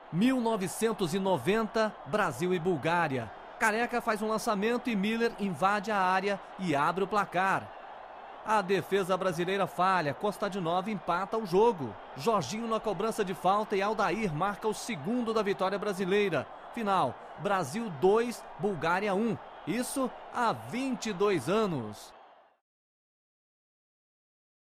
1990, Brasil e Bulgária. Careca faz um lançamento e Miller invade a área e abre o placar. A defesa brasileira falha, Kostadinov empata o jogo. Jorginho na cobrança de falta e Aldair marca o segundo da vitória brasileira. Final, Brasil 2, Bulgária 1. Isso há 22 anos.